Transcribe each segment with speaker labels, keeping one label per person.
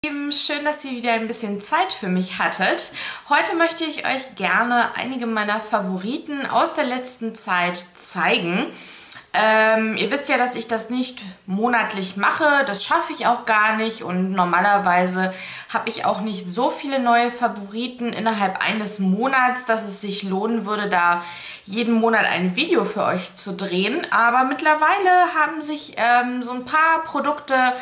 Speaker 1: Schön, dass ihr wieder ein bisschen Zeit für mich hattet. Heute möchte ich euch gerne einige meiner Favoriten aus der letzten Zeit zeigen. Ihr wisst ja, dass ich das nicht monatlich mache, das schaffe ich auch gar nicht und normalerweise habe ich auch nicht so viele neue Favoriten innerhalb eines Monats, dass es sich lohnen würde, da jeden Monat ein Video für euch zu drehen. Aber mittlerweile haben sich so ein paar Produkte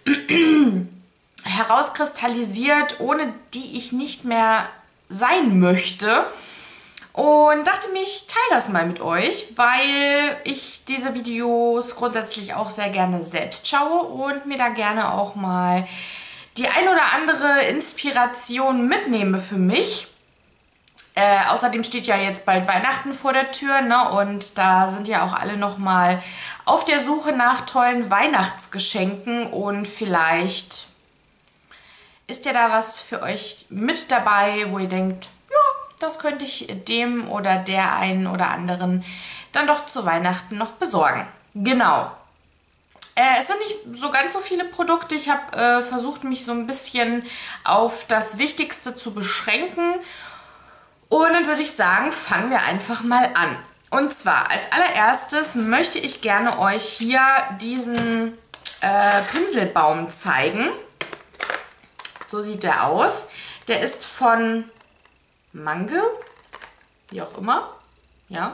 Speaker 1: herauskristallisiert, ohne die ich nicht mehr sein möchte. Und dachte mir, ich teile das mal mit euch, weil ich diese Videos grundsätzlich auch sehr gerne selbst schaue und mir da gerne auch mal die ein oder andere Inspiration mitnehme für mich. Außerdem steht ja jetzt bald Weihnachten vor der Tür, ne? Und da sind ja auch alle nochmal auf der Suche nach tollen Weihnachtsgeschenken und vielleicht ist ja da was für euch mit dabei, wo ihr denkt, ja, das könnte ich dem oder der einen oder anderen dann doch zu Weihnachten noch besorgen. Genau. Es sind nicht so ganz so viele Produkte. Ich habe versucht, mich so ein bisschen auf das Wichtigste zu beschränken. Und dann würde ich sagen, fangen wir einfach mal an. Und zwar als allererstes möchte ich gerne euch hier diesen Pinselbaum zeigen. So sieht der aus. Der ist von Mange, wie auch immer. Ja.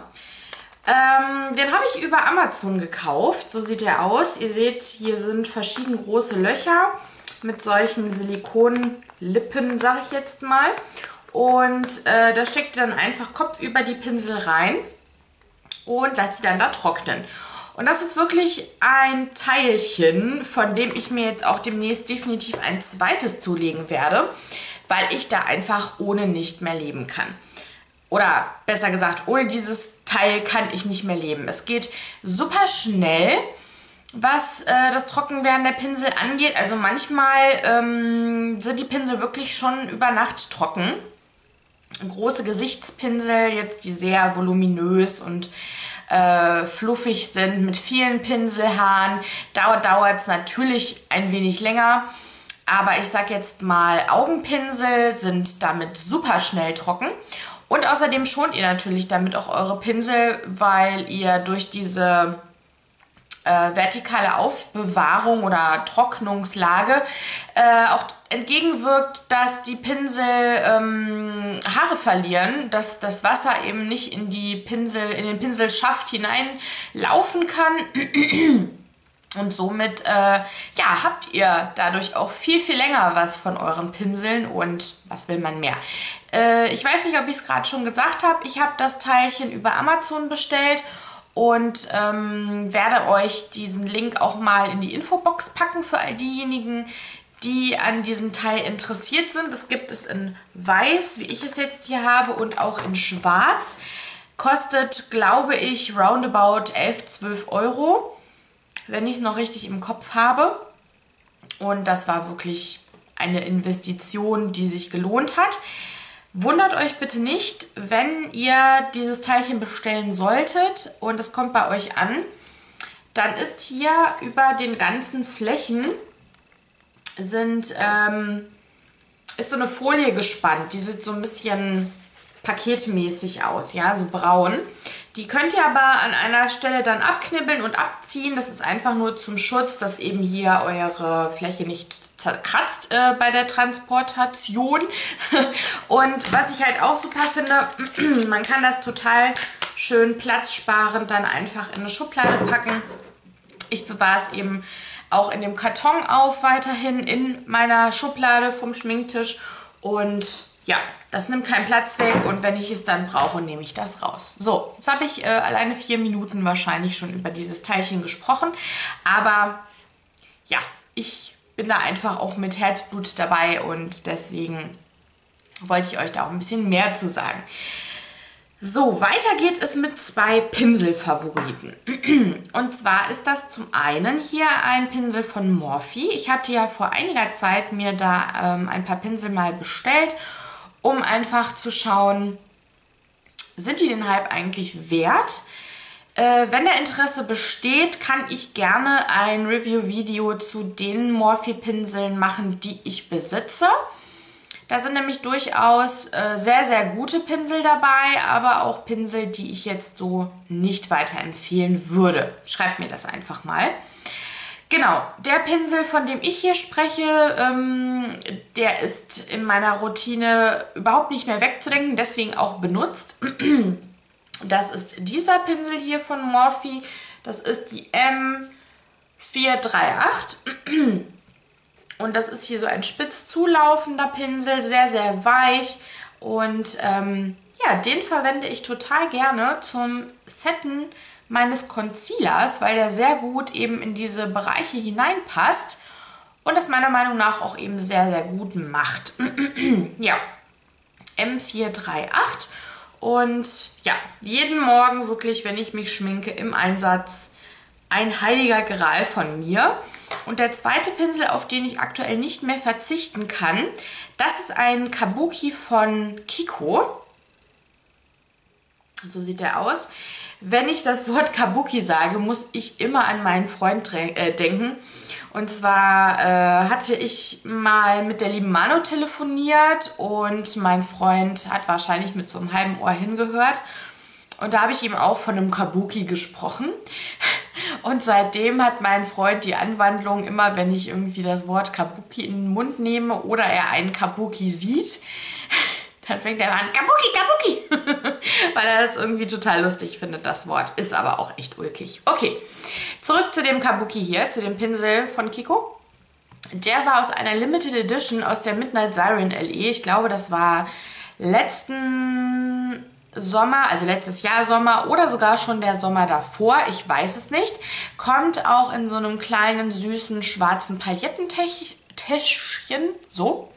Speaker 1: Den habe ich über Amazon gekauft. So sieht der aus. Ihr seht, hier sind verschiedene große Löcher mit solchen Silikonlippen, sage ich jetzt mal. Und da steckt ihr dann einfach kopfüber die Pinsel rein und lasst sie dann da trocknen. Und das ist wirklich ein Teilchen, von dem ich mir jetzt auch demnächst definitiv ein zweites zulegen werde, weil ich da einfach ohne nicht mehr leben kann. Oder besser gesagt, ohne dieses Teil kann ich nicht mehr leben. Es geht super schnell, was das Trockenwerden der Pinsel angeht. Also manchmal sind die Pinsel wirklich schon über Nacht trocken. Große Gesichtspinsel, jetzt die sehr voluminös und fluffig sind mit vielen Pinselhaaren, dauert es natürlich ein wenig länger. Aber ich sag jetzt mal, Augenpinsel sind damit super schnell trocken. Und außerdem schont ihr natürlich damit auch eure Pinsel, weil ihr durch diese vertikale Aufbewahrung oder Trocknungslage auch entgegenwirkt, dass die Pinsel Haare verlieren, dass das Wasser eben nicht in den Pinselschaft hineinlaufen kann. Und somit ja, habt ihr dadurch auch viel, viel länger was von euren Pinseln und was will man mehr. Ich weiß nicht, ob ich es gerade schon gesagt habe. Ich habe das Teilchen über Amazon bestellt und werde euch diesen Link auch mal in die Infobox packen für all diejenigen, die an diesem Teil interessiert sind. Das gibt es in weiß, wie ich es jetzt hier habe, und auch in schwarz. Kostet, glaube ich, roundabout 11, 12 Euro, wenn ich es noch richtig im Kopf habe. Und das war wirklich eine Investition, die sich gelohnt hat. Wundert euch bitte nicht, wenn ihr dieses Teilchen bestellen solltet und es kommt bei euch an, dann ist hier über den ganzen Flächen ist so eine Folie gespannt. Die sieht so ein bisschen paketmäßig aus, ja, so braun. Die könnt ihr aber an einer Stelle dann abknibbeln und abziehen. Das ist einfach nur zum Schutz, dass eben hier eure Fläche nicht zerkratzt bei der Transportation. Und was ich halt auch super finde, man kann das total schön platzsparend dann einfach in eine Schublade packen. Ich bewahre es eben auch in dem Karton auf, weiterhin in meiner Schublade vom Schminktisch. Und ja, das nimmt keinen Platz weg und wenn ich es dann brauche, nehme ich das raus. So, jetzt habe ich alleine 4 Minuten wahrscheinlich schon über dieses Teilchen gesprochen. Aber ja, ich bin da einfach auch mit Herzblut dabei und deswegen wollte ich euch da auch ein bisschen mehr zu sagen. So, weiter geht es mit 2 Pinselfavoriten. Und zwar ist das zum einen hier ein Pinsel von Morphe. Ich hatte ja vor einiger Zeit mir da ein paar Pinsel mal bestellt, um einfach zu schauen, sind die den Hype eigentlich wert? Wenn der Interesse besteht, kann ich gerne ein Review-Video zu den Morphe-Pinseln machen, die ich besitze. Da sind nämlich durchaus sehr, sehr gute Pinsel dabei, aber auch Pinsel, die ich jetzt so nicht weiterempfehlen würde. Schreibt mir das einfach mal. Genau, der Pinsel, von dem ich hier spreche, der ist in meiner Routine überhaupt nicht mehr wegzudenken, deswegen auch benutzt. Das ist dieser Pinsel hier von Morphe. Das ist die M438. Und das ist hier so ein spitz zulaufender Pinsel, sehr, sehr weich. Und ja, den verwende ich total gerne zum Setten meines Concealers, weil der sehr gut eben in diese Bereiche hineinpasst und das meiner Meinung nach auch eben sehr, sehr gut macht. Ja, M438. Und ja, jeden Morgen wirklich, wenn ich mich schminke, im Einsatz ein heiliger Gral von mir. Und der zweite Pinsel, auf den ich aktuell nicht mehr verzichten kann, das ist ein Kabuki von Kiko. So sieht der aus. Wenn ich das Wort Kabuki sage, muss ich immer an meinen Freund denken. Und zwar hatte ich mal mit der lieben Mano telefoniert und mein Freund hat wahrscheinlich mit so einem halben Ohr hingehört. Und da habe ich ihm auch von einem Kabuki gesprochen. Und seitdem hat mein Freund die Anwandlung, immer wenn ich irgendwie das Wort Kabuki in den Mund nehme oder er einen Kabuki sieht, dann fängt er an, Kabuki, Kabuki, weil er das irgendwie total lustig findet, das Wort. Ist aber auch echt ulkig. Okay, zurück zu dem Kabuki hier, zu dem Pinsel von Kiko. Der war aus einer Limited Edition aus der Midnight Siren LE. Ich glaube, das war letzten Sommer, also letztes Jahr Sommer oder sogar schon der Sommer davor. Ich weiß es nicht. Kommt auch in so einem kleinen, süßen, schwarzen Paillettentäschchen. So.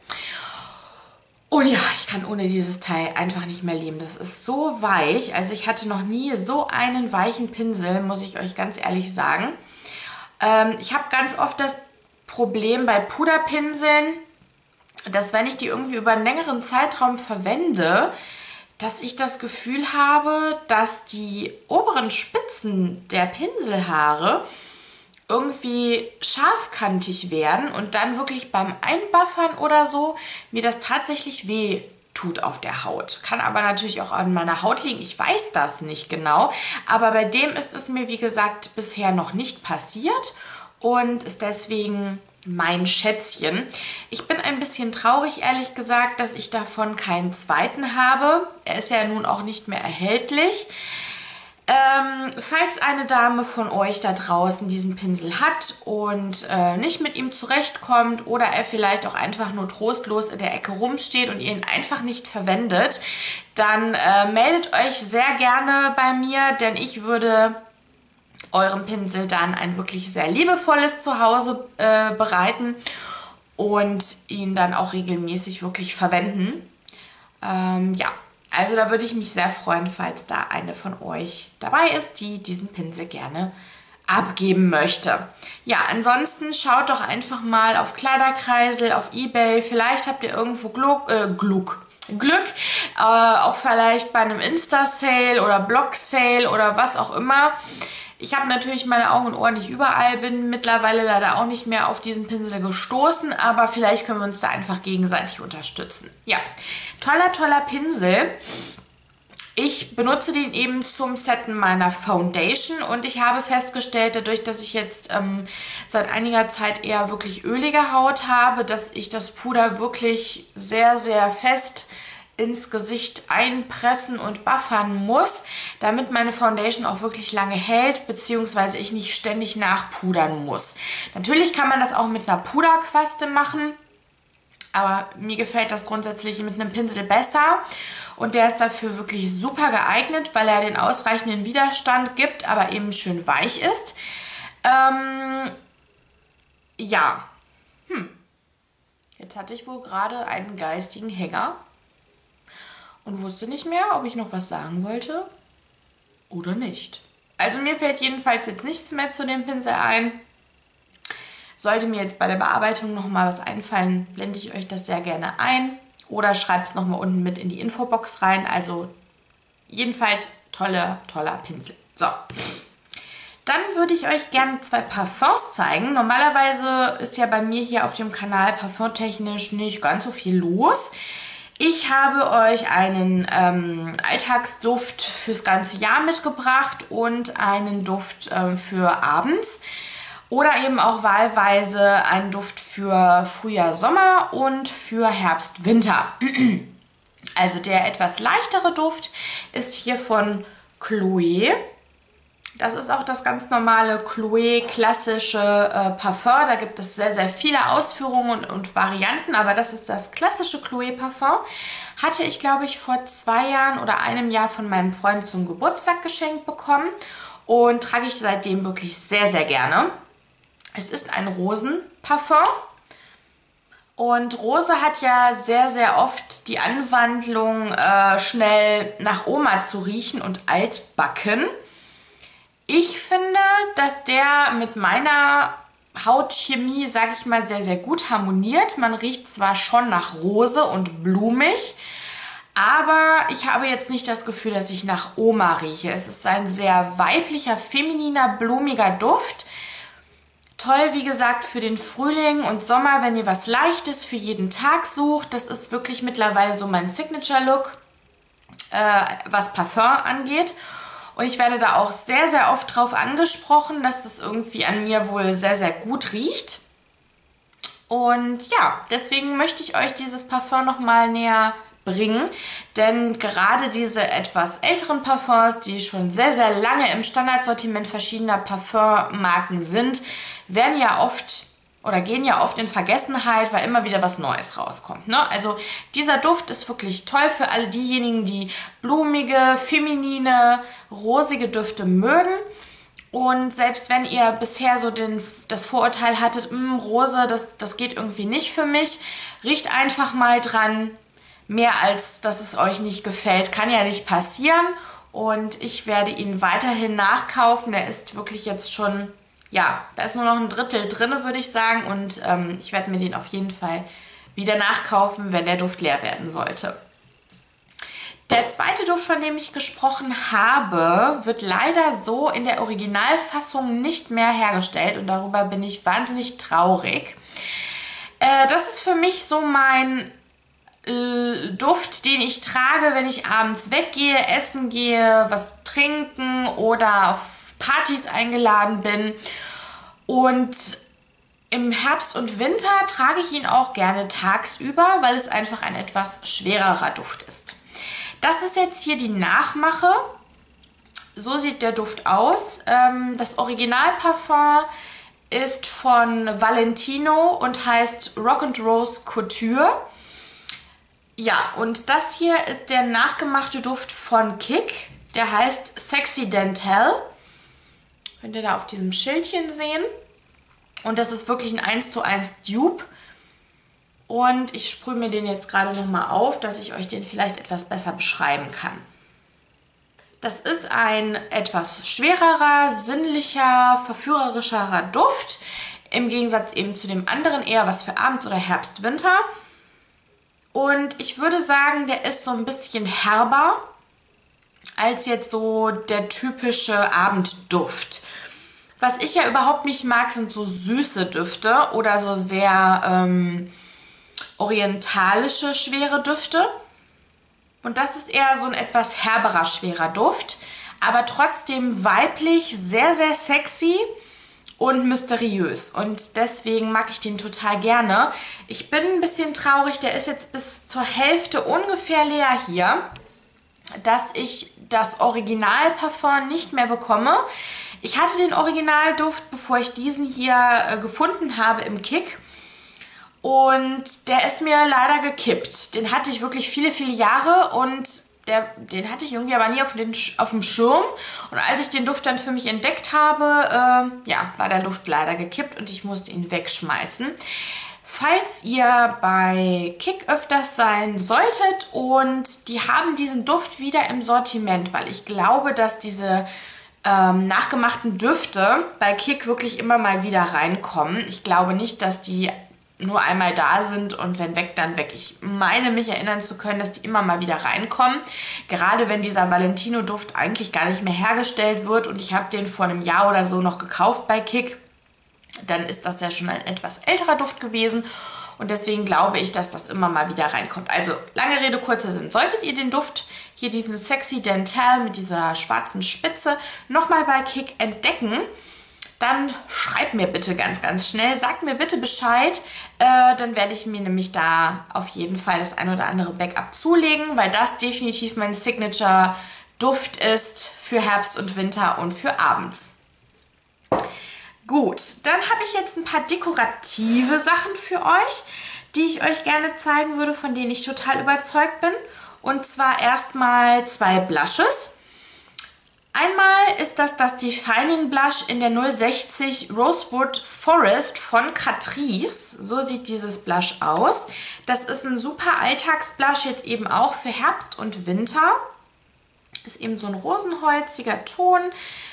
Speaker 1: Und ja, ich kann ohne dieses Teil einfach nicht mehr leben. Das ist so weich. Also ich hatte noch nie so einen weichen Pinsel, muss ich euch ganz ehrlich sagen. Ich habe ganz oft das Problem bei Puderpinseln, dass wenn ich die irgendwie über einen längeren Zeitraum verwende, dass ich das Gefühl habe, dass die oberen Spitzen der Pinselhaare irgendwie scharfkantig werden und dann wirklich beim Einbuffern oder so mir das tatsächlich weh tut auf der Haut. Kann aber natürlich auch an meiner Haut liegen, ich weiß das nicht genau, aber bei dem ist es mir, wie gesagt, bisher noch nicht passiert und ist deswegen mein Schätzchen. Ich bin ein bisschen traurig, ehrlich gesagt, dass ich davon keinen zweiten habe. Er ist ja nun auch nicht mehr erhältlich. Falls eine Dame von euch da draußen diesen Pinsel hat und nicht mit ihm zurechtkommt oder er vielleicht auch einfach nur trostlos in der Ecke rumsteht und ihr ihn einfach nicht verwendet, dann meldet euch sehr gerne bei mir, denn ich würde eurem Pinsel dann ein wirklich sehr liebevolles Zuhause bereiten und ihn dann auch regelmäßig wirklich verwenden. Ja. Also da würde ich mich sehr freuen, falls da eine von euch dabei ist, die diesen Pinsel gerne abgeben möchte. Ja, ansonsten schaut doch einfach mal auf Kleiderkreisel, auf eBay. Vielleicht habt ihr irgendwo Glück. Auch vielleicht bei einem Insta-Sale oder Blog-Sale oder was auch immer. Ich habe natürlich meine Augen und Ohren nicht überall, bin mittlerweile leider auch nicht mehr auf diesen Pinsel gestoßen, aber vielleicht können wir uns da einfach gegenseitig unterstützen. Ja, toller, toller Pinsel. Ich benutze den eben zum Setten meiner Foundation und ich habe festgestellt, dadurch, dass ich jetzt seit einiger Zeit eher wirklich ölige Haut habe, dass ich das Puder wirklich sehr, sehr fest ins Gesicht einpressen und buffern muss, damit meine Foundation auch wirklich lange hält, beziehungsweise ich nicht ständig nachpudern muss. Natürlich kann man das auch mit einer Puderquaste machen, aber mir gefällt das grundsätzlich mit einem Pinsel besser und der ist dafür wirklich super geeignet, weil er den ausreichenden Widerstand gibt, aber eben schön weich ist. Ja, jetzt hatte ich wohl gerade einen geistigen Hänger und wusste nicht mehr, ob ich noch was sagen wollte oder nicht. Also mir fällt jedenfalls jetzt nichts mehr zu dem Pinsel ein. Sollte mir jetzt bei der Bearbeitung nochmal was einfallen, blende ich euch das sehr gerne ein oder schreibt es nochmal unten mit in die Infobox rein. Also jedenfalls toller Pinsel. So. Dann würde ich euch gerne 2 Parfums zeigen. Normalerweise ist ja bei mir hier auf dem Kanal parfumtechnisch nicht ganz so viel los. Ich habe euch einen Alltagsduft fürs ganze Jahr mitgebracht und einen Duft für abends. Oder eben auch wahlweise einen Duft für Frühjahr, Sommer und für Herbst, Winter. Also der etwas leichtere Duft ist hier von Chloé. Das ist auch das ganz normale Chloé klassische Parfum. Da gibt es sehr, sehr viele Ausführungen und Varianten, aber das ist das klassische Chloé Parfum. Hatte ich, glaube ich, vor 2 Jahren oder einem Jahr von meinem Freund zum Geburtstag geschenkt bekommen und trage ich seitdem wirklich sehr, sehr gerne. Es ist ein Rosenparfum. Und Rose hat ja sehr, sehr oft die Anwandlung, schnell nach Oma zu riechen und altbacken. Ich finde, dass der mit meiner Hautchemie, sage ich mal, sehr, sehr gut harmoniert. Man riecht zwar schon nach Rose und blumig, aber ich habe jetzt nicht das Gefühl, dass ich nach Oma rieche. Es ist ein sehr weiblicher, femininer, blumiger Duft. Toll, wie gesagt, für den Frühling und Sommer, wenn ihr was Leichtes für jeden Tag sucht. Das ist wirklich mittlerweile so mein Signature-Look, was Parfum angeht. Und ich werde da auch sehr, sehr oft drauf angesprochen, dass das irgendwie an mir wohl sehr, sehr gut riecht. Und ja, deswegen möchte ich euch dieses Parfum nochmal näher bringen. Denn gerade diese etwas älteren Parfums, die schon sehr, sehr lange im Standardsortiment verschiedener Parfummarken sind, werden ja oft oder gehen ja oft in Vergessenheit, weil immer wieder was Neues rauskommt. Ne? Also dieser Duft ist wirklich toll für alle diejenigen, die blumige, feminine, rosige Düfte mögen. Und selbst wenn ihr bisher so das Vorurteil hattet, Rose, das geht irgendwie nicht für mich, riecht einfach mal dran. Mehr als dass es euch nicht gefällt, kann ja nicht passieren. Und ich werde ihn weiterhin nachkaufen. Der ist wirklich jetzt schon... Ja, da ist nur noch ein Drittel drin, würde ich sagen. Und ich werde mir den auf jeden Fall wieder nachkaufen, wenn der Duft leer werden sollte. Der zweite Duft, von dem ich gesprochen habe, wird leider so in der Originalfassung nicht mehr hergestellt. Und darüber bin ich wahnsinnig traurig. Das ist für mich so mein Duft, den ich trage, wenn ich abends weggehe, essen gehe, was trinken oder auf Partys eingeladen bin. Und im Herbst und Winter trage ich ihn auch gerne tagsüber, weil es einfach ein etwas schwererer Duft ist. Das ist jetzt hier die Nachmache. So sieht der Duft aus. Das Originalparfum ist von Valentino und heißt Rock and Rose Couture. Ja, und das hier ist der nachgemachte Duft von Kick. Der heißt Sexy Dental. Könnt ihr da auf diesem Schildchen sehen. Und das ist wirklich ein 1:1 Dupe. Und ich sprühe mir den jetzt gerade nochmal auf, dass ich euch den vielleicht etwas besser beschreiben kann. Das ist ein etwas schwererer, sinnlicher, verführerischerer Duft. Im Gegensatz eben zu dem anderen eher was für abends oder Herbst, Winter. Und ich würde sagen, der ist so ein bisschen herber als jetzt so der typische Abendduft. Was ich ja überhaupt nicht mag, sind so süße Düfte oder so sehr orientalische, schwere Düfte. Und das ist eher so ein etwas herberer, schwerer Duft, aber trotzdem weiblich, sehr, sehr sexy und mysteriös. Und deswegen mag ich den total gerne. Ich bin ein bisschen traurig, der ist jetzt bis zur Hälfte ungefähr leer hier, dass ich das Originalparfum nicht mehr bekomme. Ich hatte den Originalduft, bevor ich diesen hier gefunden habe im Kick. Und der ist mir leider gekippt. Den hatte ich wirklich viele, viele Jahre und den hatte ich irgendwie aber nie auf dem Schirm. Und als ich den Duft dann für mich entdeckt habe, ja, war der Duft leider gekippt und ich musste ihn wegschmeißen. Falls ihr bei Kick öfters sein solltet und die haben diesen Duft wieder im Sortiment, weil ich glaube, dass diese nachgemachten Düfte bei Kick wirklich immer mal wieder reinkommen. Ich glaube nicht, dass die nur einmal da sind und wenn weg, dann weg. Ich meine mich erinnern zu können, dass die immer mal wieder reinkommen. Gerade wenn dieser Valentino-Duft eigentlich gar nicht mehr hergestellt wird und ich habe den vor einem Jahr oder so noch gekauft bei Kick, dann ist das ja schon ein etwas älterer Duft gewesen und deswegen glaube ich, dass das immer mal wieder reinkommt. Also lange Rede, kurzer Sinn. Solltet ihr den Duft, hier diesen Sexy Dental mit dieser schwarzen Spitze, nochmal bei Kick entdecken, dann schreibt mir bitte ganz, ganz schnell, sagt mir bitte Bescheid, dann werde ich mir nämlich da auf jeden Fall das ein oder andere Backup zulegen, weil das definitiv mein Signature-Duft ist für Herbst und Winter und für abends. Gut, dann habe ich jetzt ein paar dekorative Sachen für euch, die ich euch gerne zeigen würde, von denen ich total überzeugt bin. Und zwar erstmal 2 Blushes. Einmal ist das Defining Blush in der 060 Rosewood Forest von Catrice. So sieht dieses Blush aus. Das ist ein super Alltagsblush, jetzt eben auch für Herbst und Winter. Ist eben so ein rosenholziger Ton,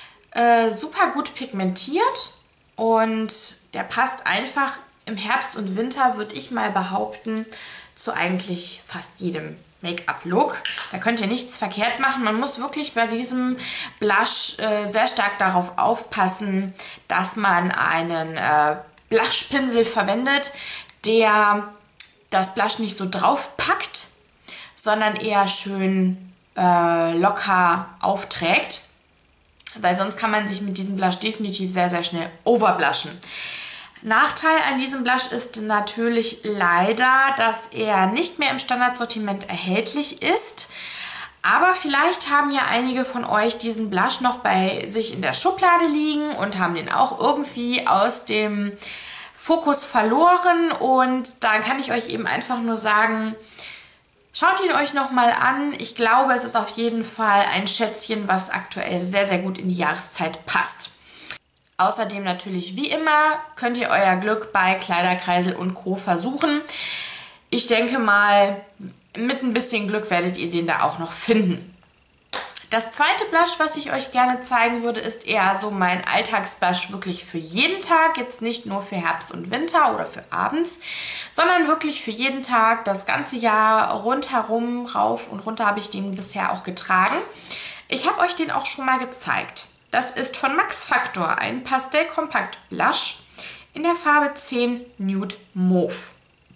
Speaker 1: super gut pigmentiert und der passt einfach im Herbst und Winter, würde ich mal behaupten, zu eigentlich fast jedem Make-up-Look. Da könnt ihr nichts verkehrt machen. Man muss wirklich bei diesem Blush sehr stark darauf aufpassen, dass man einen Blushpinsel verwendet, der das Blush nicht so drauf packt, sondern eher schön locker aufträgt. Weil sonst kann man sich mit diesem Blush definitiv sehr, sehr schnell overblushen. Nachteil an diesem Blush ist natürlich leider, dass er nicht mehr im Standardsortiment erhältlich ist. Aber vielleicht haben ja einige von euch diesen Blush noch bei sich in der Schublade liegen und haben den auch irgendwie aus dem Fokus verloren. Und da kann ich euch eben einfach nur sagen, schaut ihn euch nochmal an. Ich glaube, es ist auf jeden Fall ein Schätzchen, was aktuell sehr, sehr gut in die Jahreszeit passt. Außerdem natürlich wie immer könnt ihr euer Glück bei Kleiderkreisel und Co. versuchen. Ich denke mal, mit ein bisschen Glück werdet ihr den da auch noch finden. Das zweite Blush, was ich euch gerne zeigen würde, ist eher so mein Alltagsblush wirklich für jeden Tag. Jetzt nicht nur für Herbst und Winter oder für abends, sondern wirklich für jeden Tag, das ganze Jahr rundherum, rauf und runter habe ich den bisher auch getragen. Ich habe euch den auch schon mal gezeigt. Das ist von Max Factor ein Pastell-Kompakt Blush in der Farbe 10 Nude Mauve.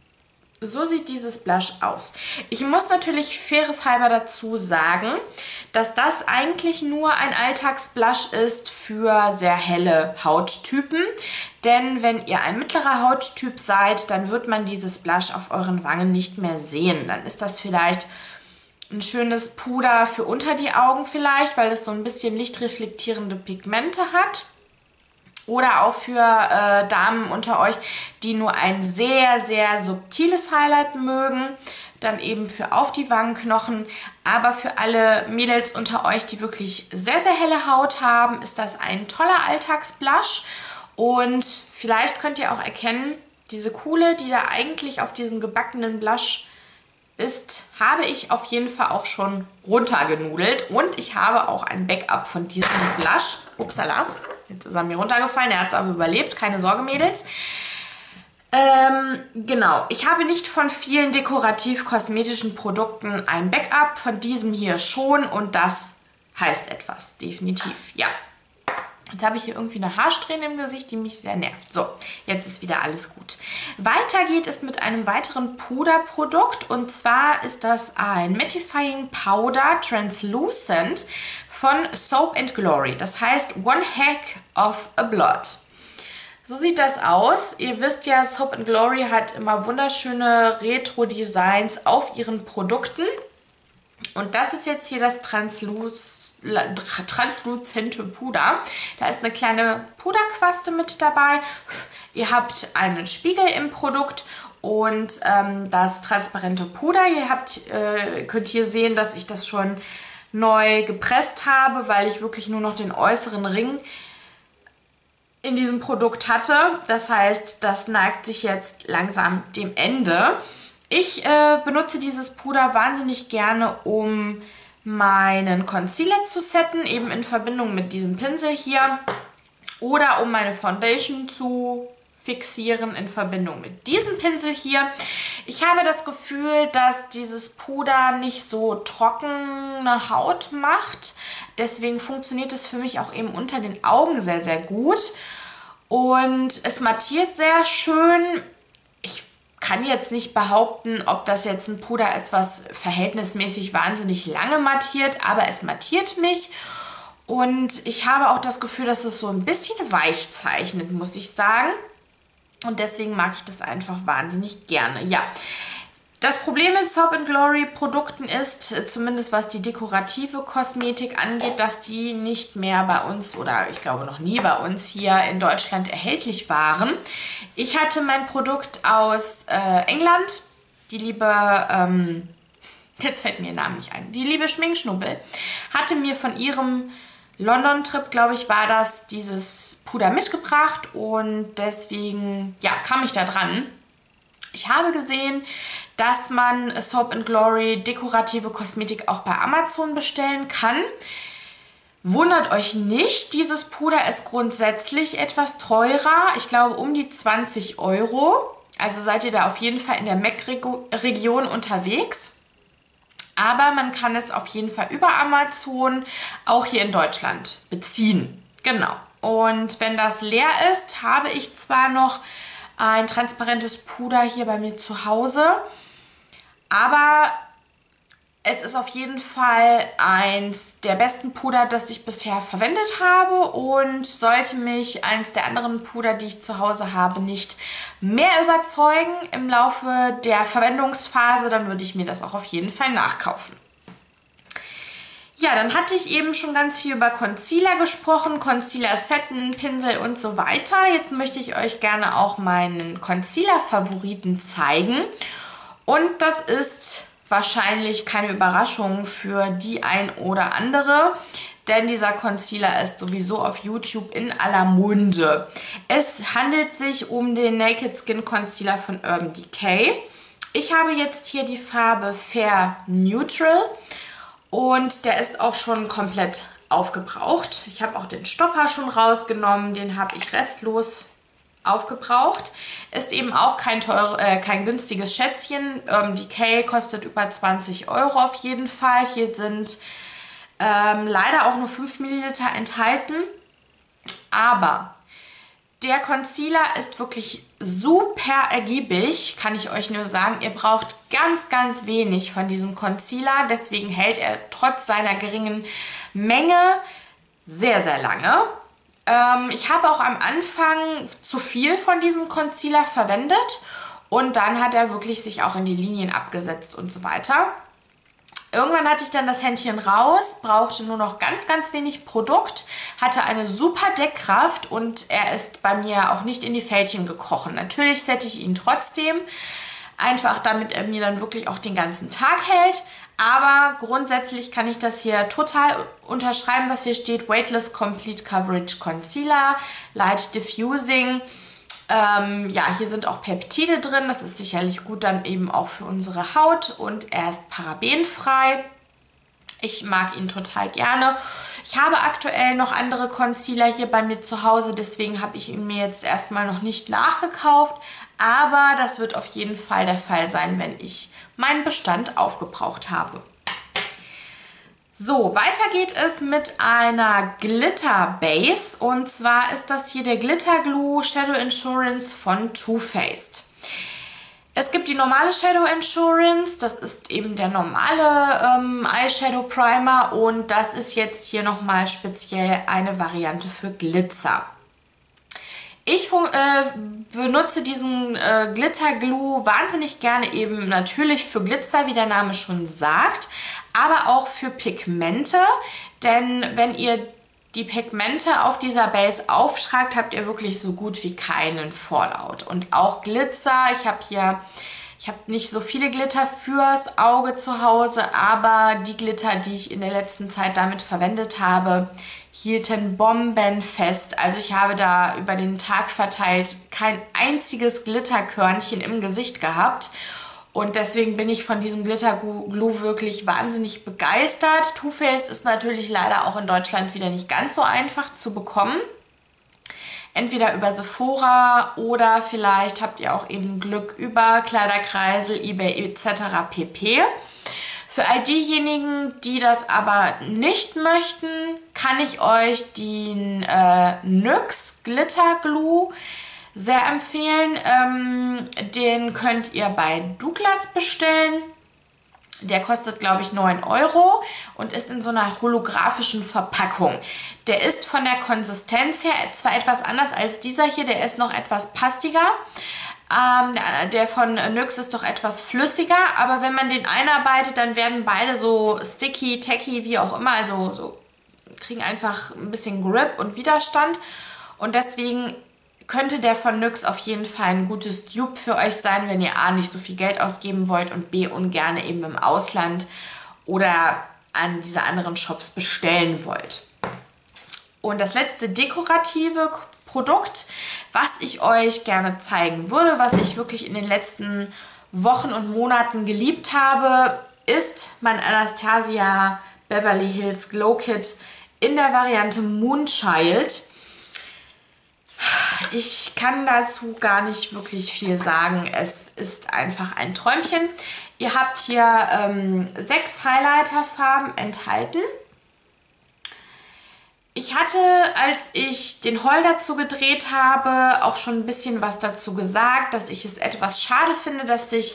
Speaker 1: So sieht dieses Blush aus. Ich muss natürlich faireshalber dazu sagen, dass das eigentlich nur ein Alltagsblush ist für sehr helle Hauttypen. Denn wenn ihr ein mittlerer Hauttyp seid, dann wird man dieses Blush auf euren Wangen nicht mehr sehen. Dann ist das vielleicht ein schönes Puder für unter die Augen vielleicht, weil es so ein bisschen lichtreflektierende Pigmente hat. Oder auch für Damen unter euch, die nur ein sehr, sehr subtiles Highlight mögen. Dann eben für auf die Wangenknochen. Aber für alle Mädels unter euch, die wirklich sehr, sehr helle Haut haben, ist das ein toller Alltagsblush. Und vielleicht könnt ihr auch erkennen, diese Kuhle, die da eigentlich auf diesem gebackenen Blush ist, habe ich auf jeden Fall auch schon runtergenudelt. Und ich habe auch ein Backup von diesem Blush. Upsala, jetzt ist er mir runtergefallen. Er hat es aber überlebt. Keine Sorge, Mädels. Genau, ich habe nicht von vielen dekorativ-kosmetischen Produkten ein Backup. Von diesem hier schon. Und das heißt etwas. Definitiv, ja. Jetzt habe ich hier irgendwie eine Haarsträhne im Gesicht, die mich sehr nervt. So, jetzt ist wieder alles gut. Weiter geht es mit einem weiteren Puderprodukt. Und zwar ist das ein Mattifying Powder Translucent von Soap & Glory. Das heißt One Hack of a Blot. So sieht das aus. Ihr wisst ja, Soap & Glory hat immer wunderschöne Retro-Designs auf ihren Produkten. Und das ist jetzt hier das transluzente Puder. Da ist eine kleine Puderquaste mit dabei. Ihr habt einen Spiegel im Produkt und das transparente Puder. Ihr könnt hier sehen, dass ich das schon neu gepresst habe, weil ich wirklich nur noch den äußeren Ring in diesem Produkt hatte. Das heißt, das neigt sich jetzt langsam dem Ende. Ich benutze dieses Puder wahnsinnig gerne, um meinen Concealer zu setten, eben in Verbindung mit diesem Pinsel hier. Oder um meine Foundation zu fixieren in Verbindung mit diesem Pinsel hier. Ich habe das Gefühl, dass dieses Puder nicht so trockene Haut macht. Deswegen funktioniert es für mich auch eben unter den Augen sehr, sehr gut. Und es mattiert sehr schön. Ich kann jetzt nicht behaupten, ob das jetzt ein Puder ist, was verhältnismäßig wahnsinnig lange mattiert, aber es mattiert mich. Und ich habe auch das Gefühl, dass es so ein bisschen weich zeichnet, muss ich sagen. Und deswegen mag ich das einfach wahnsinnig gerne. Ja, das Problem mit Soap & Glory Produkten ist, zumindest was die dekorative Kosmetik angeht, dass die nicht mehr bei uns oder ich glaube noch nie bei uns hier in Deutschland erhältlich waren. Ich hatte mein Produkt aus England, die liebe, jetzt fällt mir ihr Name nicht ein, die liebe Schminkschnubbel, hatte mir von ihrem London-Trip, glaube ich, war das, dieses Puder mitgebracht und deswegen, ja, kam ich da dran. Ich habe gesehen, dass man Soap & Glory dekorative Kosmetik auch bei Amazon bestellen kann. Wundert euch nicht, dieses Puder ist grundsätzlich etwas teurer. Ich glaube um die 20 €. Also seid ihr da auf jeden Fall in der MAC-Region unterwegs. Aber man kann es auf jeden Fall über Amazon auch hier in Deutschland beziehen. Genau. Und wenn das leer ist, habe ich zwar noch ein transparentes Puder hier bei mir zu Hause, aber es ist auf jeden Fall eins der besten Puder, das ich bisher verwendet habe und sollte mich eins der anderen Puder, die ich zu Hause habe, nicht mehr überzeugen im Laufe der Verwendungsphase, dann würde ich mir das auch auf jeden Fall nachkaufen. Ja, dann hatte ich eben schon ganz viel über Concealer gesprochen, Concealer-Setten, Pinsel und so weiter. Jetzt möchte ich euch gerne auch meinen Concealer-Favoriten zeigen und das ist wahrscheinlich keine Überraschung für die ein oder andere, denn dieser Concealer ist sowieso auf YouTube in aller Munde. Es handelt sich um den Naked Skin Concealer von Urban Decay. Ich habe jetzt hier die Farbe Fair Neutral und der ist auch schon komplett aufgebraucht. Ich habe auch den Stopper schon rausgenommen, den habe ich restlos aufgebraucht. Ist eben auch kein günstiges Schätzchen. Decay kostet über 20 € auf jeden Fall. Hier sind leider auch nur 5 ml enthalten. Aber der Concealer ist wirklich super ergiebig, kann ich euch nur sagen. Ihr braucht ganz, ganz wenig von diesem Concealer. Deswegen hält er trotz seiner geringen Menge sehr, sehr lange. Ich habe auch am Anfang zu viel von diesem Concealer verwendet und dann hat er wirklich sich auch in die Linien abgesetzt und so weiter. Irgendwann hatte ich dann das Händchen raus, brauchte nur noch ganz, ganz wenig Produkt, hatte eine super Deckkraft und er ist bei mir auch nicht in die Fältchen gekrochen. Natürlich setze ich ihn trotzdem, einfach damit er mir dann wirklich auch den ganzen Tag hält. Aber grundsätzlich kann ich das hier total unterschreiben, was hier steht. Weightless Complete Coverage Concealer, Light Diffusing. Ja, hier sind auch Peptide drin. Das ist sicherlich gut dann eben auch für unsere Haut. Und er ist parabenfrei. Ich mag ihn total gerne. Ich habe aktuell noch andere Concealer hier bei mir zu Hause. Deswegen habe ich ihn mir jetzt erstmal noch nicht nachgekauft. Aber das wird auf jeden Fall der Fall sein, wenn ich meinen Bestand aufgebraucht habe. So, weiter geht es mit einer Glitter Base und zwar ist das hier der Glitter Glue Shadow Insurance von Too Faced. Es gibt die normale Shadow Insurance, das ist eben der normale Eyeshadow Primer und das ist jetzt hier nochmal speziell eine Variante für Glitzer. Ich benutze diesen Glitter Glue wahnsinnig gerne eben natürlich für Glitzer, wie der Name schon sagt, aber auch für Pigmente, denn wenn ihr die Pigmente auf dieser Base auftragt, habt ihr wirklich so gut wie keinen Fallout. Und auch Glitzer, ich habe nicht so viele Glitter fürs Auge zu Hause, aber die Glitter, die ich in der letzten Zeit damit verwendet habe, hielten bombenfest. Also ich habe da über den Tag verteilt kein einziges Glitterkörnchen im Gesicht gehabt. Und deswegen bin ich von diesem Glitter Glue wirklich wahnsinnig begeistert. Too Faced ist natürlich leider auch in Deutschland wieder nicht ganz so einfach zu bekommen. Entweder über Sephora oder vielleicht habt ihr auch eben Glück über Kleiderkreisel, eBay etc. pp. Für all diejenigen, die das aber nicht möchten, kann ich euch den NYX Glitter Glue sehr empfehlen. Den könnt ihr bei Douglas bestellen. Der kostet, glaube ich, 9 Euro und ist in so einer holographischen Verpackung. Der ist von der Konsistenz her zwar etwas anders als dieser hier, der ist noch etwas pastiger. Der von NYX ist doch etwas flüssiger, aber wenn man den einarbeitet, dann werden beide so sticky, tacky, wie auch immer, also so kriegen einfach ein bisschen Grip und Widerstand. Und deswegen könnte der von NYX auf jeden Fall ein gutes Dupe für euch sein, wenn ihr A, nicht so viel Geld ausgeben wollt und B, ungern eben im Ausland oder an diese anderen Shops bestellen wollt. Und das letzte dekorative Produkt, was ich euch gerne zeigen würde, was ich wirklich in den letzten Wochen und Monaten geliebt habe, ist mein Anastasia Beverly Hills Glow Kit in der Variante Moonchild. Ich kann dazu gar nicht wirklich viel sagen. Es ist einfach ein Träumchen. Ihr habt hier 6 Highlighterfarben enthalten. Ich hatte, als ich den Haul dazu gedreht habe, auch schon ein bisschen was dazu gesagt, dass ich es etwas schade finde, dass sich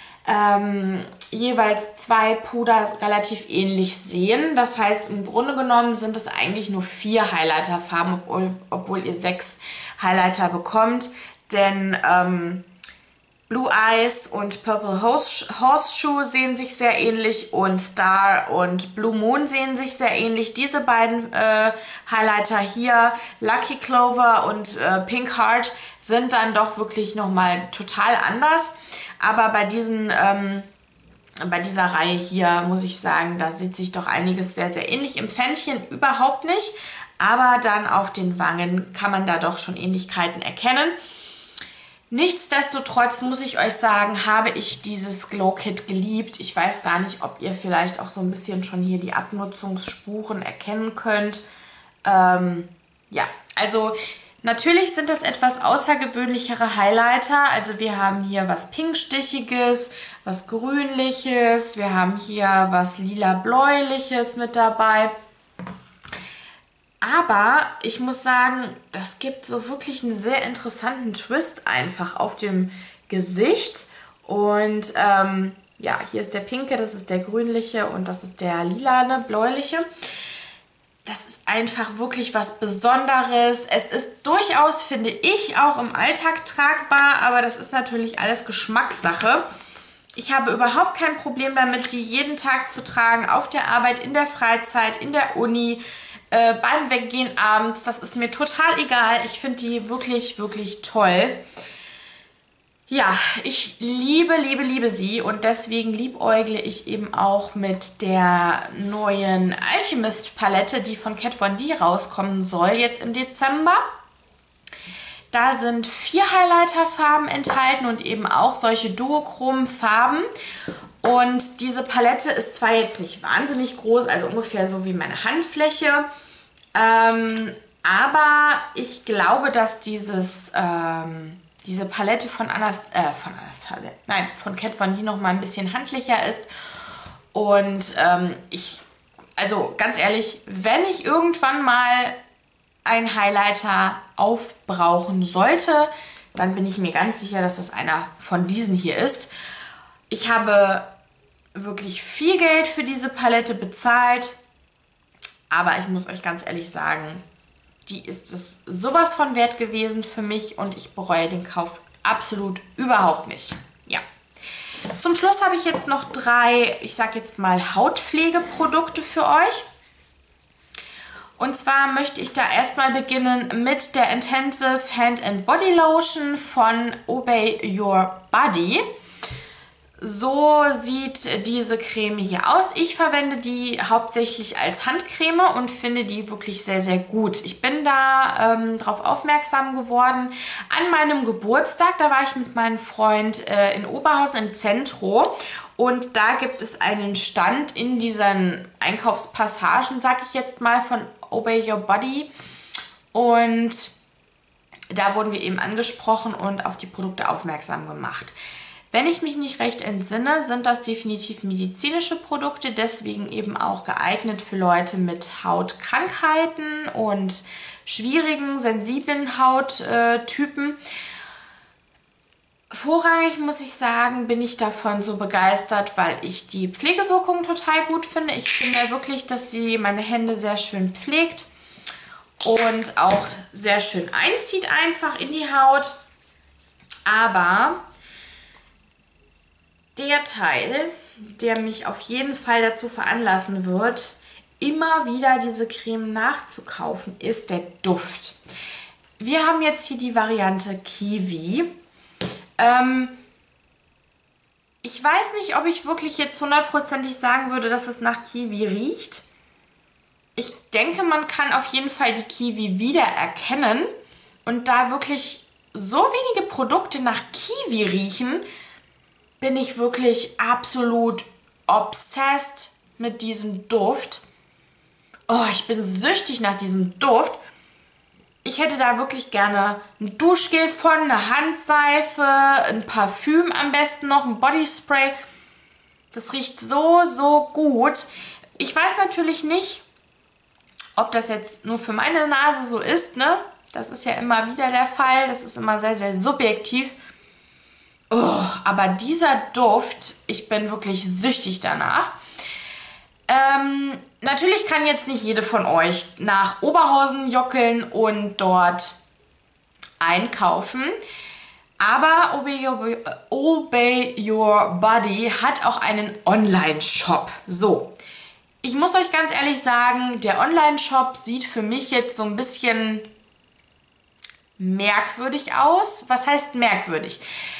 Speaker 1: jeweils 2 Puder relativ ähnlich sehen. Das heißt, im Grunde genommen sind es eigentlich nur 4 Highlighterfarben, obwohl ihr 6 Highlighter bekommt. Denn Blue Eyes und Purple Horseshoe sehen sich sehr ähnlich und Star und Blue Moon sehen sich sehr ähnlich. Diese beiden Highlighter hier, Lucky Clover und Pink Heart, sind dann doch wirklich nochmal total anders. Aber bei dieser Reihe hier muss ich sagen, da sieht sich doch einiges sehr, sehr ähnlich. Im Pfännchen überhaupt nicht, aber dann auf den Wangen kann man da doch schon Ähnlichkeiten erkennen. Nichtsdestotrotz muss ich euch sagen, habe ich dieses Glow Kit geliebt. Ich weiß gar nicht, ob ihr vielleicht auch so ein bisschen schon hier die Abnutzungsspuren erkennen könnt. Ja, also natürlich sind das etwas außergewöhnlichere Highlighter. Also wir haben hier was Pinkstichiges, was Grünliches, wir haben hier was Lila-Bläuliches mit dabei. Aber ich muss sagen, das gibt so wirklich einen sehr interessanten Twist einfach auf dem Gesicht. Und ja, hier ist der pinke, das ist der grünliche und das ist der lilane, bläuliche. Das ist einfach wirklich was Besonderes. Es ist durchaus, finde ich, auch im Alltag tragbar, aber das ist natürlich alles Geschmackssache. Ich habe überhaupt kein Problem damit, die jeden Tag zu tragen, auf der Arbeit, in der Freizeit, in der Uni, beim Weggehen abends. Das ist mir total egal. Ich finde die wirklich, wirklich toll. Ja, ich liebe, liebe, liebe sie und deswegen liebäugle ich eben auch mit der neuen Alchemist Palette, die von Kat Von D rauskommen soll jetzt im Dezember. Da sind 4 Highlighterfarben enthalten und eben auch solche duochromen Farben. Und diese Palette ist zwar jetzt nicht wahnsinnig groß, also ungefähr so wie meine Handfläche, aber ich glaube, dass diese Palette von Kat Von D noch mal ein bisschen handlicher ist. Und also ganz ehrlich, wenn ich irgendwann mal einen Highlighter aufbrauchen sollte, dann bin ich mir ganz sicher, dass das einer von diesen hier ist. Ich habe wirklich viel Geld für diese Palette bezahlt, aber ich muss euch ganz ehrlich sagen, die ist es sowas von wert gewesen für mich und ich bereue den Kauf absolut überhaupt nicht. Ja. Zum Schluss habe ich jetzt noch 3, ich sag jetzt mal Hautpflegeprodukte für euch. Und zwar möchte ich da erstmal beginnen mit der Intensive Hand and Body Lotion von Obey Your Body. So sieht diese Creme hier aus. Ich verwende die hauptsächlich als Handcreme und finde die wirklich sehr, sehr gut. Ich bin da drauf aufmerksam geworden an meinem Geburtstag. Da war ich mit meinem Freund in Oberhausen im Zentro. Und da gibt es einen Stand in diesen Einkaufspassagen, sag ich jetzt mal, von Obey Your Body. Und Da wurden wir eben angesprochen und auf die Produkte aufmerksam gemacht. Wenn ich mich nicht recht entsinne, sind das definitiv medizinische Produkte, deswegen eben auch geeignet für Leute mit Hautkrankheiten und schwierigen, sensiblen Hauttypen. Vorrangig muss ich sagen, bin ich davon so begeistert, weil ich die Pflegewirkung total gut finde. Ich finde wirklich, dass sie meine Hände sehr schön pflegt und auch sehr schön einzieht einfach in die Haut. Aber der Teil, der mich auf jeden Fall dazu veranlassen wird, immer wieder diese Creme nachzukaufen, ist der Duft. Wir haben jetzt hier die Variante Kiwi. Ich weiß nicht, ob ich wirklich jetzt hundertprozentig sagen würde, dass es nach Kiwi riecht. Ich denke, man kann auf jeden Fall die Kiwi wiedererkennen. Und da wirklich so wenige Produkte nach Kiwi riechen, bin ich wirklich absolut obsessed mit diesem Duft. Oh, ich bin süchtig nach diesem Duft. Ich hätte da wirklich gerne ein Duschgel von, eine Handseife, ein Parfüm am besten noch, ein Bodyspray. Das riecht so, so gut. Ich weiß natürlich nicht, ob das jetzt nur für meine Nase so ist, ne? Das ist ja immer wieder der Fall. Das ist immer sehr, sehr subjektiv. Oh, aber dieser Duft, ich bin wirklich süchtig danach. Natürlich kann jetzt nicht jede von euch nach Oberhausen jockeln und dort einkaufen. Aber Obey Your Body hat auch einen Online-Shop. So, ich muss euch ganz ehrlich sagen, der Online-Shop sieht für mich jetzt so ein bisschen merkwürdig aus. Was heißt merkwürdig?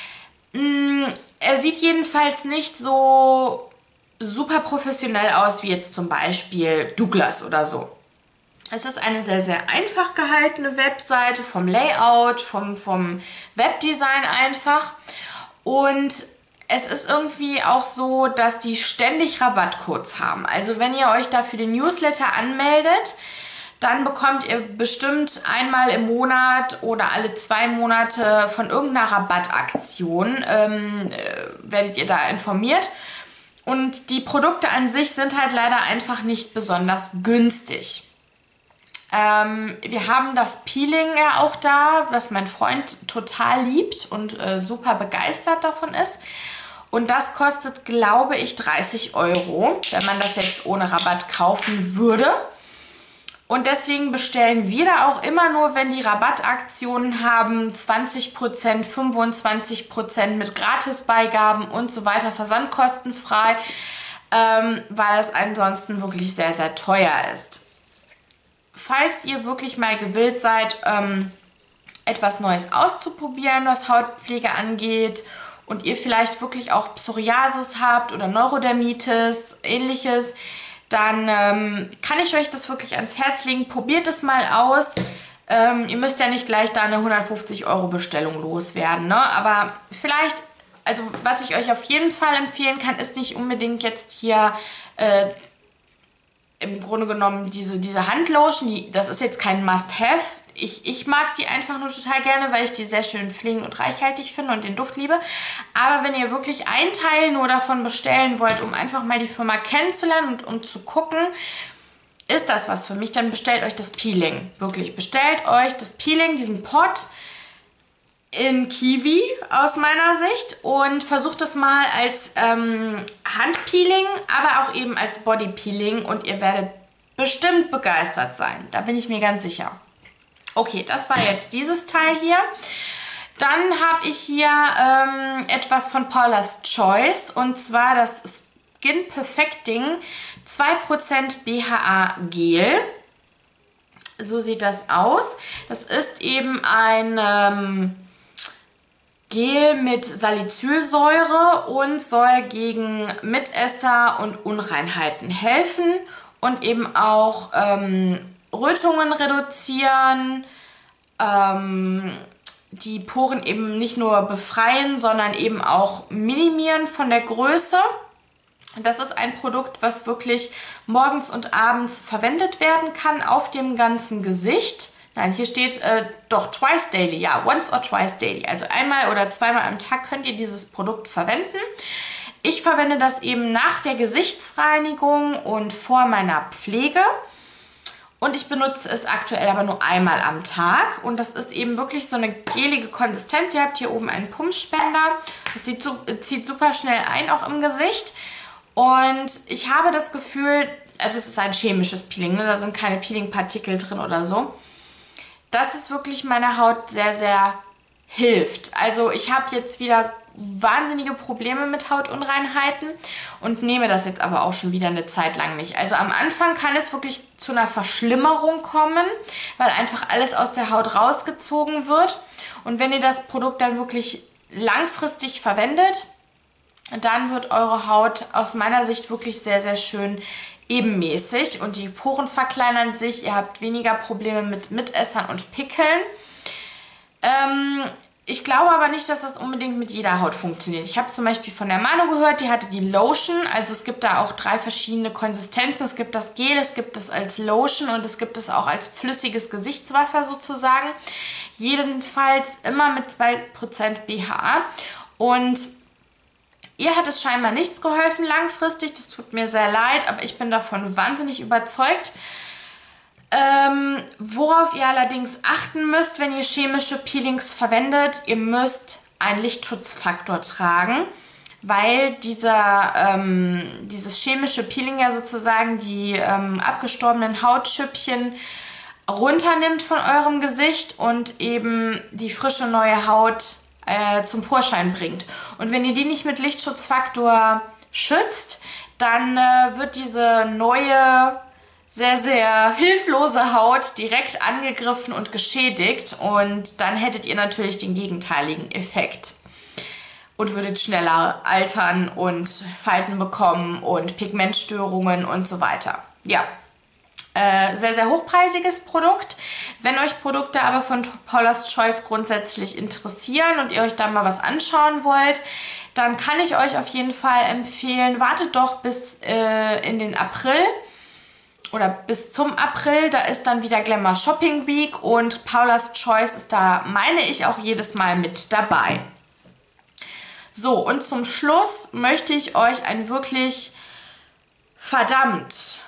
Speaker 1: Er sieht jedenfalls nicht so super professionell aus wie jetzt zum Beispiel Douglas oder so. Es ist eine sehr, sehr einfach gehaltene Webseite vom Layout, vom Webdesign einfach. Und es ist irgendwie auch so, dass die ständig Rabattcodes haben. Also wenn ihr euch da für den Newsletter anmeldet, dann bekommt ihr bestimmt einmal im Monat oder alle 2 Monate von irgendeiner Rabattaktion, werdet ihr da informiert. Und die Produkte an sich sind halt leider einfach nicht besonders günstig. Wir haben das Peeling ja auch da, was mein Freund total liebt und super begeistert davon ist. Und das kostet, glaube ich, 30 €, wenn man das jetzt ohne Rabatt kaufen würde. Und deswegen bestellen wir da auch immer nur, wenn die Rabattaktionen haben, 20%, 25% mit Gratisbeigaben und so weiter, versandkostenfrei, weil es ansonsten wirklich sehr, sehr teuer ist. Falls ihr wirklich mal gewillt seid, etwas Neues auszuprobieren, was Hautpflege angeht, und ihr vielleicht wirklich auch Psoriasis habt oder Neurodermitis, ähnliches, dann kann ich euch das wirklich ans Herz legen. Probiert es mal aus. Ihr müsst ja nicht gleich da eine 150 € Bestellung loswerden, ne? Aber vielleicht, also was ich euch auf jeden Fall empfehlen kann, ist nicht unbedingt jetzt hier im Grunde genommen diese Handlotion. Das ist jetzt kein Must-Have. Ich mag die einfach nur total gerne, weil ich die sehr schön pflegend und reichhaltig finde und den Duft liebe. Aber wenn ihr wirklich ein Teil nur davon bestellen wollt, um einfach mal die Firma kennenzulernen und zu gucken, ist das was für mich, dann bestellt euch das Peeling. Wirklich, bestellt euch das Peeling, diesen Pot in Kiwi aus meiner Sicht, und versucht das mal als Handpeeling, aber auch eben als Bodypeeling, und ihr werdet bestimmt begeistert sein. Da bin ich mir ganz sicher. Okay, das war jetzt dieses Teil hier. Dann habe ich hier etwas von Paula's Choice, und zwar das Skin Perfecting 2% BHA Gel. So sieht das aus. Das ist eben ein Gel mit Salicylsäure und soll gegen Mitesser und Unreinheiten helfen und eben auch Rötungen reduzieren, die Poren eben nicht nur befreien, sondern eben auch minimieren von der Größe. Das ist ein Produkt, was wirklich morgens und abends verwendet werden kann auf dem ganzen Gesicht. Nein, hier steht doch twice daily. Ja, once or twice daily. Also einmal oder zweimal am Tag könnt ihr dieses Produkt verwenden. Ich verwende das eben nach der Gesichtsreinigung und vor meiner Pflege. Und ich benutze es aktuell aber nur einmal am Tag. Und das ist eben wirklich so eine gelige Konsistenz. Ihr habt hier oben einen Pumpspender. Das zieht super schnell ein, auch im Gesicht. Und ich habe das Gefühl, also es ist ein chemisches Peeling, ne? Da sind keine Peeling-Partikel drin oder so, dass es wirklich meiner Haut sehr, sehr hilft. Also ich habe jetzt wieder wahnsinnige Probleme mit Hautunreinheiten und nehme das jetzt aber auch schon wieder eine Zeit lang nicht. Also am Anfang kann es wirklich zu einer Verschlimmerung kommen, weil einfach alles aus der Haut rausgezogen wird. Und wenn ihr das Produkt dann wirklich langfristig verwendet, dann wird eure Haut aus meiner Sicht wirklich sehr, sehr schön ebenmäßig und die Poren verkleinern sich. Ihr habt weniger Probleme mit Mitessern und Pickeln. Ich glaube aber nicht, dass das unbedingt mit jeder Haut funktioniert. Ich habe zum Beispiel von der Mano gehört, die hatte die Lotion. Also es gibt da auch 3 verschiedene Konsistenzen. Es gibt das Gel, es gibt es als Lotion und es gibt es auch als flüssiges Gesichtswasser sozusagen. Jedenfalls immer mit 2% BHA. Und ihr hat es scheinbar nichts geholfen langfristig. Das tut mir sehr leid, aber ich bin davon wahnsinnig überzeugt. Worauf ihr allerdings achten müsst, wenn ihr chemische Peelings verwendet, ihr müsst einen Lichtschutzfaktor tragen, weil dieses chemische Peeling ja sozusagen die abgestorbenen Hautschüppchen runternimmt von eurem Gesicht und eben die frische neue Haut zum Vorschein bringt. Und wenn ihr die nicht mit Lichtschutzfaktor schützt, dann wird diese neue, sehr, sehr hilflose Haut direkt angegriffen und geschädigt und dann hättet ihr natürlich den gegenteiligen Effekt und würdet schneller altern und Falten bekommen und Pigmentstörungen und so weiter. Ja, sehr, sehr hochpreisiges Produkt. Wenn euch Produkte aber von Paula's Choice grundsätzlich interessieren und ihr euch da mal was anschauen wollt, dann kann ich euch auf jeden Fall empfehlen, wartet doch bis in den April. Oder bis zum April, da ist dann wieder Glamour Shopping Week und Paula's Choice ist da, meine ich, auch jedes Mal mit dabei. So, und zum Schluss möchte ich euch ein wirklich verdammt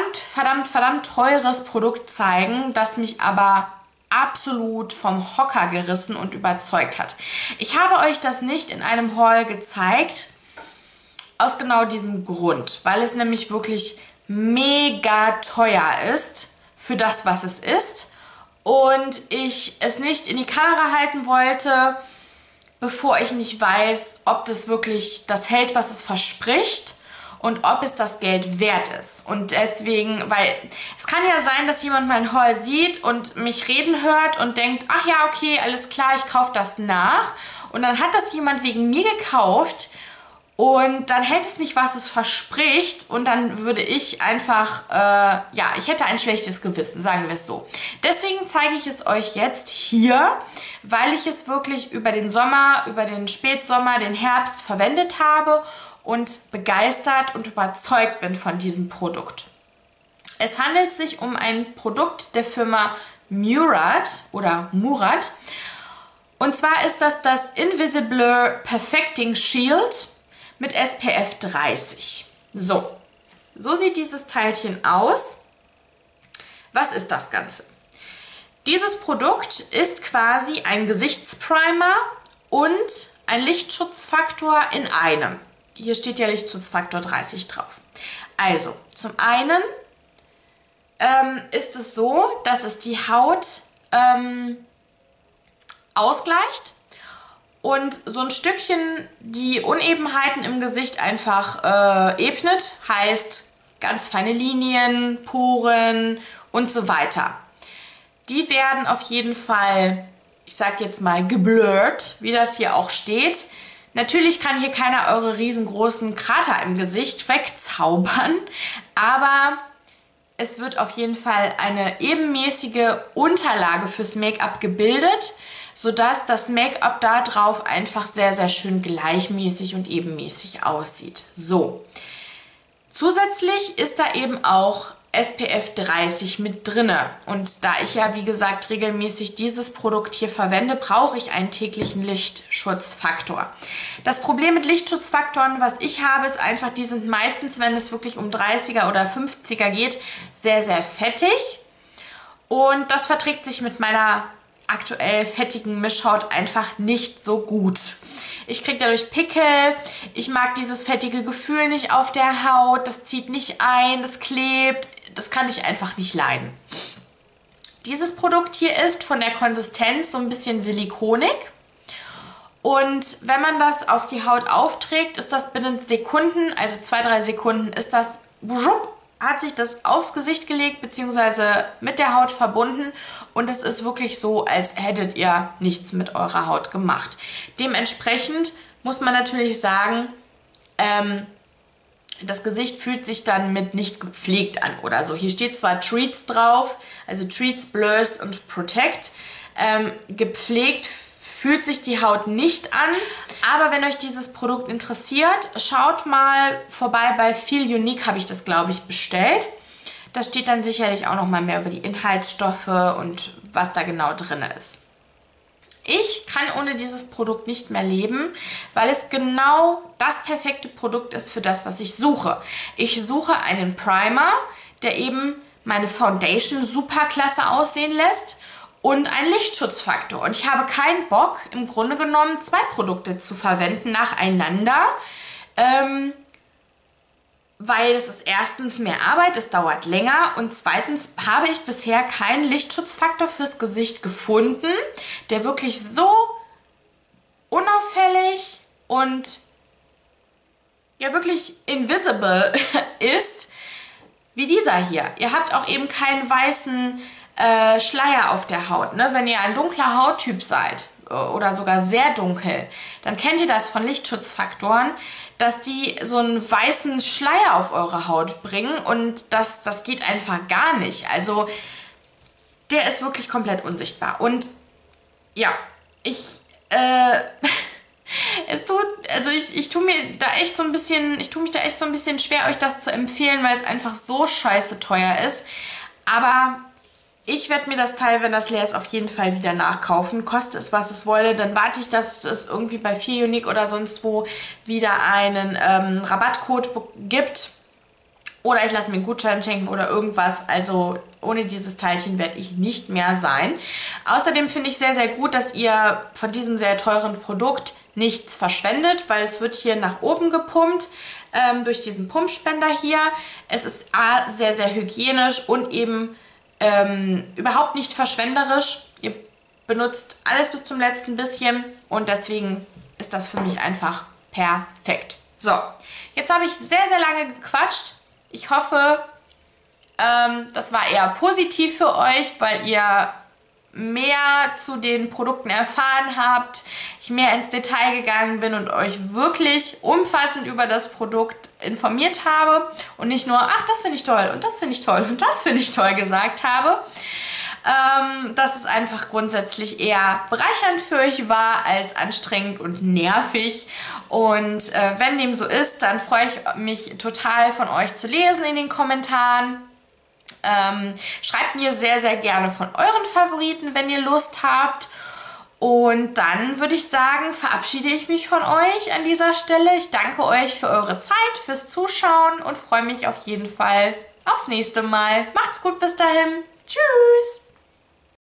Speaker 1: teures Produkt zeigen, das mich aber absolut vom Hocker gerissen und überzeugt hat. Ich habe euch das nicht in einem Haul gezeigt, aus genau diesem Grund, weil es nämlich wirklich mega teuer ist für das, was es ist und ich es nicht in die Kamera halten wollte, bevor ich nicht weiß, ob das wirklich das hält, was es verspricht und ob es das Geld wert ist. Und deswegen, weil es kann ja sein, dass jemand mein Haul sieht und mich reden hört und denkt, ach ja, okay, alles klar, ich kaufe das nach und dann hat das jemand wegen mir gekauft. Und dann hält es nicht, was es verspricht und dann würde ich einfach, ja, ich hätte ein schlechtes Gewissen, sagen wir es so. Deswegen zeige ich es euch jetzt hier, weil ich es wirklich über den Sommer, über den Spätsommer, den Herbst verwendet habe und begeistert und überzeugt bin von diesem Produkt. Es handelt sich um ein Produkt der Firma Murad oder Murad. Und zwar ist das Invisible Perfecting Shield mit SPF 30. So sieht dieses Teilchen aus. Was ist das Ganze? Dieses Produkt ist quasi ein Gesichtsprimer und ein Lichtschutzfaktor in einem. Hier steht ja Lichtschutzfaktor 30 drauf. Also, zum einen ist es so, dass es die Haut ausgleicht und so ein Stückchen die Unebenheiten im Gesicht einfach ebnet, heißt ganz feine Linien, Poren und so weiter. Die werden auf jeden Fall, ich sag jetzt mal, geblurrt, wie das hier auch steht. Natürlich kann hier keiner eure riesengroßen Krater im Gesicht wegzaubern, aber es wird auf jeden Fall eine ebenmäßige Unterlage fürs Make-up gebildet, sodass das Make-up da drauf einfach sehr, sehr schön gleichmäßig und ebenmäßig aussieht. So. Zusätzlich ist da eben auch SPF 30 mit drinne. Und da ich ja, wie gesagt, regelmäßig dieses Produkt hier verwende, brauche ich einen täglichen Lichtschutzfaktor. Das Problem mit Lichtschutzfaktoren, was ich habe, ist einfach, die sind meistens, wenn es wirklich um 30er oder 50er geht, sehr, sehr fettig. Und das verträgt sich mit meiner aktuell fettigen Mischhaut einfach nicht so gut. Ich kriege dadurch Pickel, ich mag dieses fettige Gefühl nicht auf der Haut, das zieht nicht ein, das klebt, das kann ich einfach nicht leiden. Dieses Produkt hier ist von der Konsistenz so ein bisschen silikonig und wenn man das auf die Haut aufträgt, ist das binnen Sekunden, also 2-3 Sekunden, ist das hat sich das aufs Gesicht gelegt bzw. mit der Haut verbunden und es ist wirklich so, als hättet ihr nichts mit eurer Haut gemacht. Dementsprechend muss man natürlich sagen, das Gesicht fühlt sich dann mit nicht gepflegt an oder so. Hier steht zwar Treats drauf, also Treats, Blurs und Protect. Gepflegt fühlt sich die Haut nicht an. Aber wenn euch dieses Produkt interessiert, schaut mal vorbei bei Feel Unique, habe ich das, glaube ich, bestellt. Da steht dann sicherlich auch noch mal mehr über die Inhaltsstoffe und was da genau drin ist. Ich kann ohne dieses Produkt nicht mehr leben, weil es genau das perfekte Produkt ist für das, was ich suche. Ich suche einen Primer, der eben meine Foundation super klasse aussehen lässt und einen Lichtschutzfaktor. Und ich habe keinen Bock, im Grunde genommen 2 Produkte zu verwenden nacheinander, weil es ist erstens mehr Arbeit, es dauert länger und zweitens habe ich bisher keinen Lichtschutzfaktor fürs Gesicht gefunden, der wirklich so unauffällig und ja wirklich invisible ist wie dieser hier. Ihr habt auch eben keinen weißen Schleier auf der Haut. Ne? Wenn ihr ein dunkler Hauttyp seid oder sogar sehr dunkel, dann kennt ihr das von Lichtschutzfaktoren, dass die so einen weißen Schleier auf eure Haut bringen und das geht einfach gar nicht. Also der ist wirklich komplett unsichtbar. Und ja, ich tue mich da echt so ein bisschen schwer, euch das zu empfehlen, weil es einfach so scheiße teuer ist. Aber ich werde mir das Teil, wenn das leer ist, auf jeden Fall wieder nachkaufen. Koste es, was es wolle. Dann warte ich, dass es irgendwie bei Feel Unique oder sonst wo wieder einen Rabattcode gibt. Oder ich lasse mir einen Gutschein schenken oder irgendwas. Also ohne dieses Teilchen werde ich nicht mehr sein. Außerdem finde ich sehr, sehr gut, dass ihr von diesem sehr teuren Produkt nichts verschwendet, weil es wird hier nach oben gepumpt durch diesen Pumpspender hier. Es ist A, sehr, sehr hygienisch und eben überhaupt nicht verschwenderisch. Ihr benutzt alles bis zum letzten bisschen und deswegen ist das für mich einfach perfekt. So, jetzt habe ich sehr, sehr lange gequatscht. Ich hoffe, das war eher positiv für euch, weil ihr mehr zu den Produkten erfahren habt, ich mehr ins Detail gegangen bin und euch wirklich umfassend über das Produkt informiert habe und nicht nur, ach, das finde ich toll und das finde ich toll und das finde ich toll gesagt habe. Dass es einfach grundsätzlich eher bereichernd für euch war als anstrengend und nervig. Und wenn dem so ist, dann freue ich mich total von euch zu lesen in den Kommentaren. Schreibt mir sehr, sehr gerne von euren Favoriten, wenn ihr Lust habt. Und dann würde ich sagen, verabschiede ich mich von euch an dieser Stelle. Ich danke euch für eure Zeit, fürs Zuschauen und freue mich auf jeden Fall aufs nächste Mal. Macht's gut, bis dahin. Tschüss!